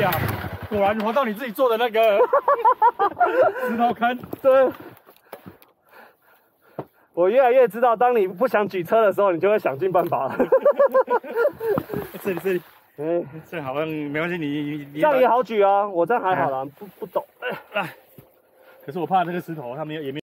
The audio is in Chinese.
呀，果然滑到你自己做的那个石头坑。 对。我越来越知道，当你不想举车的时候，你就会想尽办法了。 这里，这好像没关系，你这样也好举啊，我这样还好啦，不抖。 可是我怕那个石头，它也没有。